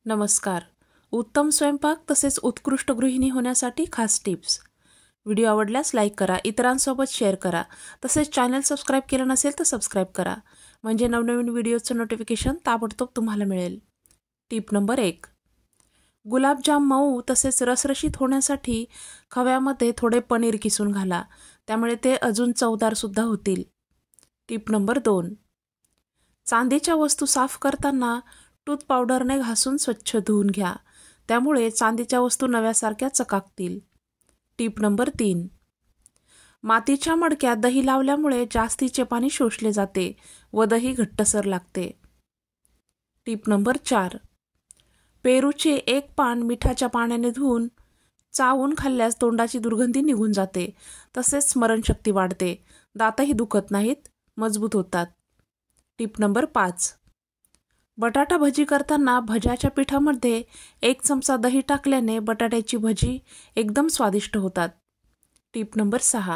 नमस्कार. उत्तम स्वयंपाक तसेच उत्कृष्ट गृहिणी होण्यासाठी खास टिप्स. व्हिडिओ आवडल्यास लाईक करा, इतरांसोबत शेअर करा. तसेच चॅनल सबस्क्राईब केलं नसेल तर सबस्क्राईब करा, म्हणजे नवनवीन व्हिडिओचं नोटिफिकेशन ताबडतोब तुम्हाला मिळेल. Tip number 1. गुलाबजाम मऊ तसेच रसरशीत होण्यासाठी खव्यामध्ये थोडे पनीर किसून घाला, त्यामुळे ते अजून चवदारसुद्धा होतील. Tip number 2. चांदीच्या वस्तू साफ करताना टूथ पावडरने घासून स्वच्छ धुवून घ्या, त्यामुळे चांदीच्या वस्तू नव्यासारख्या चकाकतील. Tip number 3. मातीच्या मडक्यात दही लावल्यामुळे जास्तीचे पाणी शोषले जाते व दही घट्टसर लागते. Tip number 4. पेरूचे एक पान मिठाच्या पाण्याने धुवून चावून खाल्ल्यास तोंडाची दुर्गंधी निघून जाते, तसेच स्मरणशक्ती वाढते, दातही दुखत नाहीत, मजबूत होतात. Tip number 5. बटाटा भजी करताना भज्याच्या पिठामध्ये 1 चमचा दही टाकल्याने बटाट्याची भजी एकदम स्वादिष्ट होतात. Tip number 6.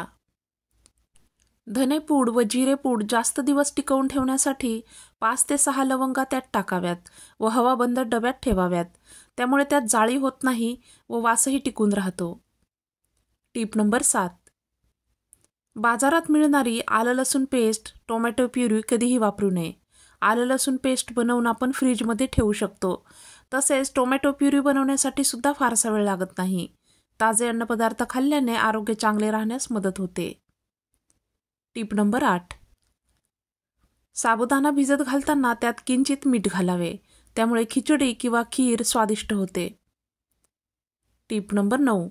धनेपूड व जिरेपूड जास्त दिवस टिकवून ठेवण्यासाठी 5 ते 6 लवंगा त्यात टाकाव्यात व हवाबंद डब्यात ठेवाव्यात, त्यामुळे त्यात जाळी होत नाही व वासही टिकून राहतो. Tip number 7. बाजारात मिळणारी आलं लसूण पेस्ट, टोमॅटो प्युरी कधीही वापरू नये. आलं लसूण पेस्ट बनवून आपण फ्रीजमध्ये ठेवू शकतो. तसेच टोमॅटो प्युरी बनवण्यासाठी सुद्धा फारसा वेळ लागत नाही. ताजे अन्नपदार्थ खाल्ल्याने आरोग्य चांगले राहण्यास मदत होते. Tip number 8. साबुदाणा भिजत घालताना त्यात किंचित मीठ घालावे, त्यामुळे खिचडी किंवा खीर स्वादिष्ट होते. Tip number 9.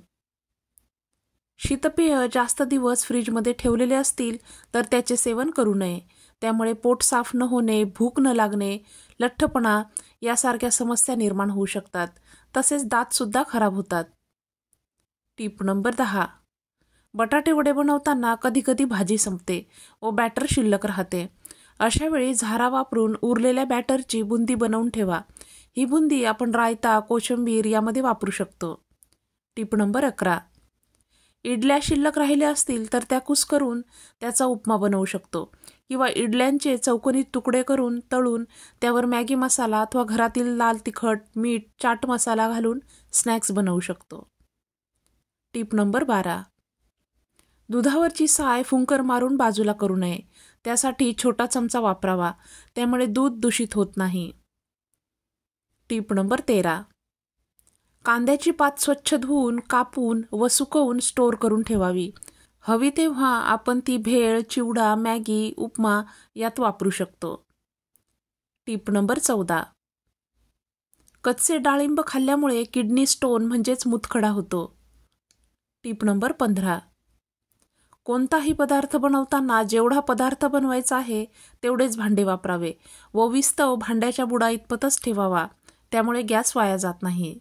शीतपेय जास्त दिवस फ्रीजमध्ये ठेवलेले असतील तर त्याचे सेवन करू नये, त्यामुळे पोट साफ न होणे, भूक न लागणे, लठ्ठपणा यासारख्या समस्या निर्माण होऊ शकतात. तसेच दातसुद्धा खराब होतात. Tip number 10. बटाटे वडे बनवताना कधीकधी भाजी संपते व बॅटर शिल्लक राहते. अशावेळी झारा वापरून उरलेल्या बॅटरची बुंदी बनवून ठेवा. ही बुंदी आपण रायता, कोशिंबीर यामध्ये वापरू शकतो. Tip number 11. इडल्या शिल्लक राहिल्या असतील तर त्या कुस्करून त्याचा उपमा बनवू शकतो, किंवा इडल्यांचे चौकोनी तुकडे करून तळून त्यावर मॅगी मसाला अथवा घरातील लाल तिखट, मीठ, चाट मसाला घालून स्नॅक्स बनवू शकतो. Tip number 12. दुधावरची साय फुंकर मारून बाजूला करू नये, त्यासाठी छोटा चमचा वापरावा, त्यामुळे दूध दूषित होत नाही. Tip number 13. कांद्याची पात स्वच्छ धुवून, कापून व सुकवून स्टोअर करून ठेवावी. हवी तेव्हा आपण ती भेळ, चिवडा, मॅगी, उपमा यात वापरू शकतो. Tip number 14. कच्चे डाळिंब खाल्ल्यामुळे किडनी स्टोन म्हणजेच मूतखडा होतो. Tip number 15. कोणताही पदार्थ बनवताना जेवढा पदार्थ बनवायचा आहे तेवढेच भांडे वापरावे व विस्तव भांड्याच्या बुडा इतपतच ठेवावा, त्यामुळे गॅस वाया जात नाही.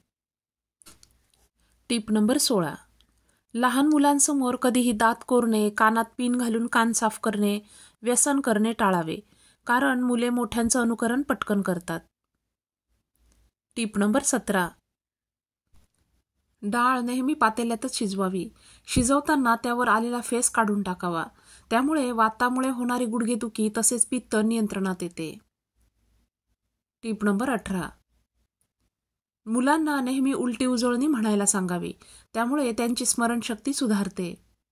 Tip number 16. लहान मुलांसमोर कधीही दात कोरणे, कानात पिन घालून कान साफ करणे, व्यसन करणे टाळावे, कारण मुले मोठ्यांचं अनुकरण पटकन करतात. Tip number 17. डाळ नेहमी पातेल्यातच शिजवावी. शिजवताना त्यावर आलेला फेस काढून टाकावा, त्यामुळे वातामुळे होणारी गुडघेदुखी तसेच पित्त नियंत्रणात येते. Tip number 18. मुलांना नेहमी उलटी उजळणी म्हणायला सांगावी, त्यामुळे त्यांची स्मरणशक्ती सुधारते.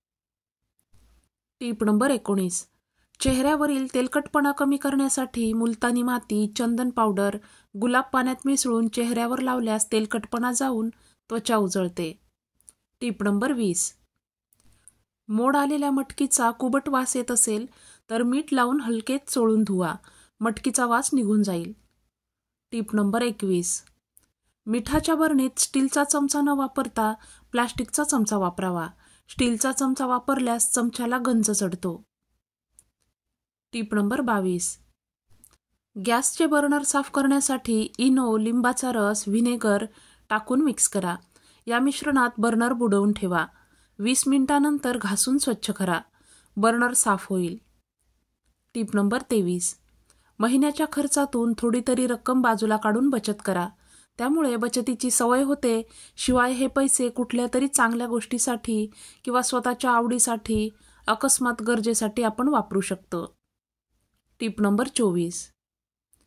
Tip number 19. चेहऱ्यावरील तेलकटपणा कमी करण्यासाठी मुलतानी माती, चंदन पावडर, गुलाब पाण्यात मिसळून चेहऱ्यावर लावल्यास तेलकटपणा जाऊन त्वचा उजळते. Tip number 20. मोड आलेल्या मटकीचा कुबट वास येत असेल तर मीठ लावून हलके चोळून धुवा, मटकीचा वास निघून जाईल. Tip number 21. मिठाच्या बरणीत स्टीलचा चमचा न वापरता प्लास्टिकचा चमचा वापरावा. स्टीलचा चमचा वापरल्यास चमच्याला गंज चढतो. Tip number 22. गॅसचे बर्नर साफ करण्यासाठी इनो, लिंबाचा रस, व्हिनेगर टाकून मिक्स करा. या मिश्रणात बर्नर बुडवून ठेवा. 20 मिनिटांनंतर घासून स्वच्छ करा. बर्नर साफ होईल. Tip number 23. महिन्याच्या खर्चातून थोडी तरी रक्कम बाजूला काढून बचत करा, त्यामुळे बचतीची सवय होते. शिवाय हे पैसे कुठल्या तरी चांगल्या गोष्टीसाठी किंवा स्वतःच्या आवडीसाठी, अकस्मात गरजेसाठी आपण वापरू शकतो. Tip number 24.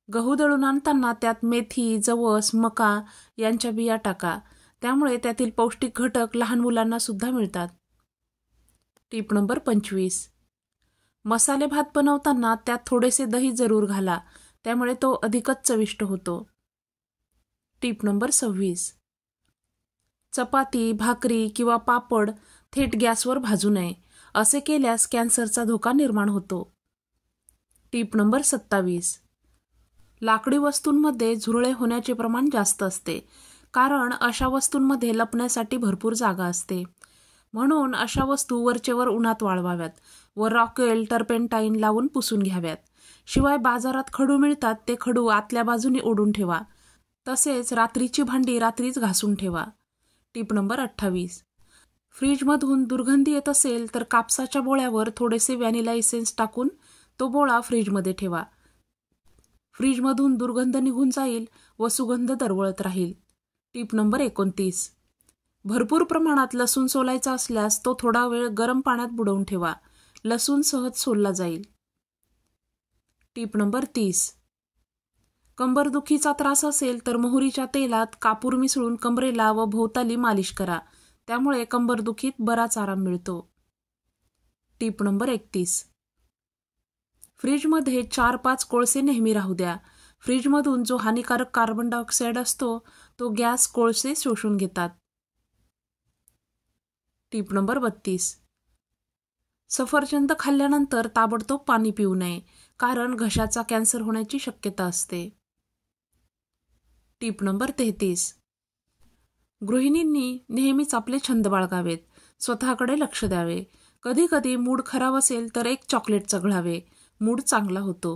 गहू दळून आणताना त्यात मेथी, जवस, मका यांच्या बिया टाका. त्यामुळे त्यातील पौष्टिक घटक लहान मुलांना सुद्धा मिळतात. Tip number 25. मसाले भात बनवताना त्यात थोडेसे दही जरूर घाला. त्यामुळे तो अधिकच चविष्ट होतो. Tip number 26. चपाती, भाकरी किंवा पापड थेट गॅसवर भाजू नये. असे केल्यास कॅन्सरचा धोका निर्माण होतो. Tip number 27. लाकडी वस्तूंमध्ये झुरळे होण्याचे प्रमाण जास्त असते, कारण अशा वस्तूंमध्ये लपण्यासाठी भरपूर जागा असते. म्हणून अशा वस्तू वरचेवर उन्हात वाळवाव्यात व रॉकेल, टर्पेंटाईन लावून पुसून घ्याव्यात. शिवाय बाजारात खडू मिळतात, ते खडू आतल्या बाजूने ओढून ठेवा. तसेच रात्रीची भांडी रात्रीच घासून ठेवा. Tip number 28. फ्रीजमधून दुर्गंधी येत असेल तर कापसाच्या बोळ्यावर थोडेसे व्हॅनिला इसेन्स टाकून तो बोळा फ्रीजमध्ये ठेवा. फ्रीजमधून दुर्गंध निघून जाईल व सुगंध दरवळत राहील. Tip number 29. भरपूर प्रमाणात लसूण सोलायचा असल्यास तो थोडा वेळ गरम पाण्यात बुडवून ठेवा. लसूण सहज सोलला जाईल. Tip number 30. कंबरदुखीचा त्रास असेल तर मोहरीच्या तेलात कापूर मिसळून कमरेला व भोवताली मालिश करा. त्यामुळे कंबरदुखीत बराच आराम मिळतो. Tip number 31. फ्रीजमध्ये 4-5 कोळसे नेहमी राहू द्या. फ्रीजमधून जो हानिकारक कार्बन डायऑक्साईड असतो तो गॅस कोळसे शोषून घेतात. Tip number 32. सफरचंद खाल्ल्यानंतर ताबडतोब पाणी पिऊ नये, कारण घशाचा कॅन्सर होण्याची शक्यता असते. Tip number 33. गृहिणींनी नेहमीच आपले छंद बाळगावेत. स्वतःकडे लक्ष द्यावे. कधी कधी मूड खराब असेल तर एक चॉकलेट चघळावे. मूड चांगला होतो.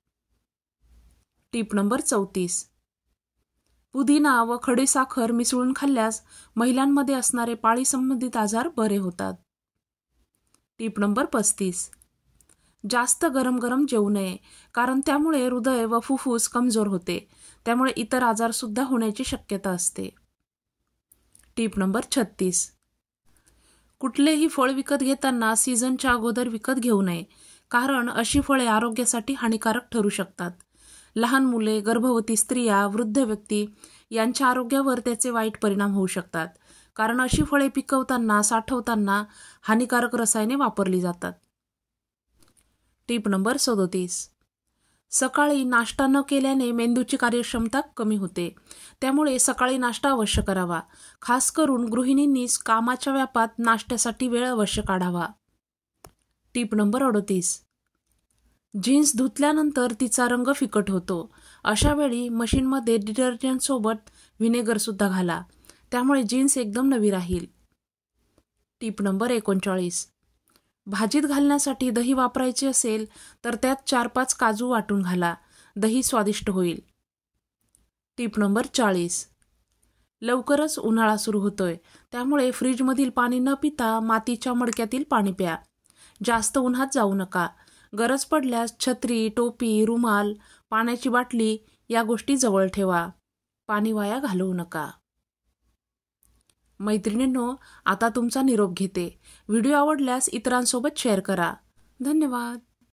Tip number 34. पुदिना व खडीसाखर मिसळून खाल्ल्यास महिलांमध्ये असणारे पाळी संबंधित आजार बरे होतात. Tip number 35. जास्त गरम गरम जेवू नये, कारण त्यामुळे हृदय व फुफ्फुस कमजोर होते. त्यामुळे इतर आजार सुद्धा होण्याची शक्यता असते. Tip number 36. कुठलेही फळ विकत घेताना सीझनच्या अगोदर विकत घेऊ नये, कारण अशी फळे आरोग्यासाठी हानिकारक ठरू शकतात. लहान मुले, गर्भवती स्त्रिया, वृद्ध व्यक्ती यांच्या आरोग्यावर त्याचे वाईट परिणाम होऊ शकतात, कारण अशी फळे पिकवताना, साठवताना हानिकारक रसायने वापरली जातात. Tip number 37. सकाळी नाश्ता न केल्याने मेंदूची कार्यक्षमता कमी होते. त्यामुळे सकाळी नाश्ता अवश्य करावा. खास करून गृहिणींनी कामाच्या व्यापात नाश्त्यासाठी वेळ अवश्य काढावा. Tip number 38. जीन्स धुतल्यानंतर तिचा रंग फिकट होतो. अशा वेळी मशीनमध्ये डिटर्जंटसोबत व्हिनेगर सुद्धा घाला. त्यामुळे जीन्स एकदम नवी राहील. Tip number 39. भाजीत घालण्यासाठी दही वापरायचे असेल तर त्यात 4-5 काजू वाटून घाला. दही स्वादिष्ट होईल. Tip number 40. लवकरच उन्हाळा सुरू होतोय, त्यामुळे फ्रीजमधील पाणी न पिता मातीच्या मडक्यातील पाणी प्या. जास्त उन्हात जाऊ नका. गरज पडल्यास छत्री, टोपी, रुमाल, पाण्याची बाटली या गोष्टी जवळ ठेवा. पाणी वाया घालवू नका. मैत्रिणींनो, आता तुमचा निरोप घेते. व्हिडिओ आवडल्यास इतरांसोबत शेअर करा. धन्यवाद.